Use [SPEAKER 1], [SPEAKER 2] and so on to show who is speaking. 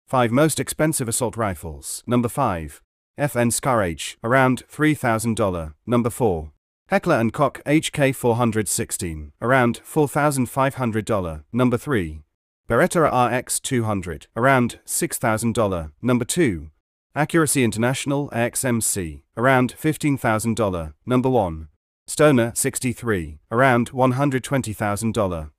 [SPEAKER 1] 5 most expensive assault rifles. Number 5. FN Scar H, around $3,000. Number 4. Heckler & Koch HK416, around $4,500. Number 3. Beretta RX200, around $6,000. Number 2. Accuracy International XMC, around $15,000. Number 1. Stoner 63, around $120,000.